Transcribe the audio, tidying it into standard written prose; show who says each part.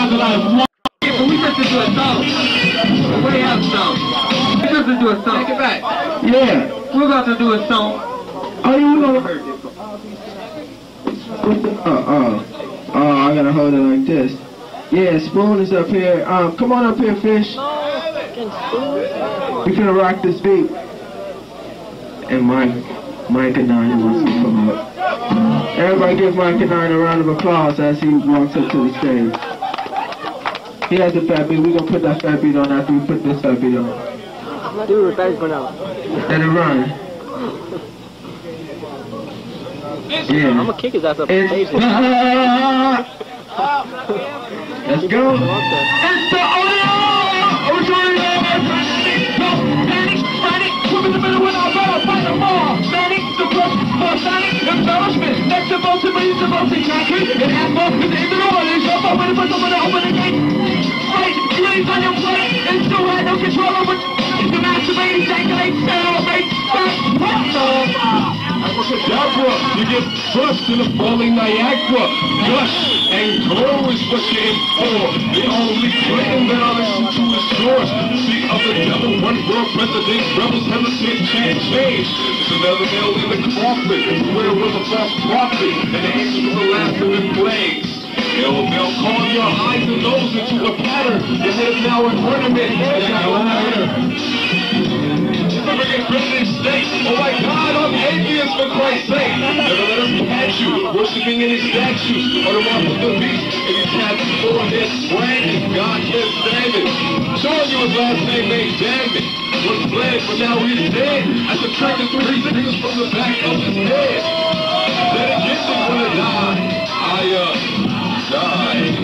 Speaker 1: guys are like, what? Yeah, but we just to do a song. We have a song. We just to do a song. Take it back. Yeah. We're about to do a song. Oh, you gonna... I gotta hold it like this. Yeah, Spoon is up here. Come on up here, Fish. We finna rock this beat. And Mike and Nine wants to come up. Everybody give Mike and Nine a round of applause as he walks up to the stage. He has a fat beat. We're gonna put that fat beat on after we put this fat beat on.
Speaker 2: Dude, the bag's going out.
Speaker 1: Let it run. Yeah.
Speaker 2: I'm gonna kick his ass up the stage.
Speaker 1: Let's go. It's the audio! No panic, panic. We're in the middle when I better fight them all. Panic, the plus, more panic, embarrassment. Next to most of me, the most exactly. It has more, it's in the door. It's up, I'm gonna put someone to open the gate. Right, you ain't on your plate. It's still had no control over. It's the masturbate, ejaculate, celebrate. Abracadabra, you get thrust in a falling Niagara. Gush and glow is what you're in for. The only claim that I listen to is yours. The other devil, one world president, rebels hesitate, can't change. It's another nail in the coffin, where was a false prophet, and the angels of the last living plagues. They'll call your eyes and nose into a pattern. Your head's now an ornament, and a ladder. Oh my God, I'm atheist for Christ's sake. Never let us catch you worshiping any statues or the mark of the beast. And you can't forehead branded. God can't stand it. Showing you his last name ain't damn it. Was bled, but now he's dead. I subtracted 3 fingers from the back of his head. Then again, they're gonna die. I died.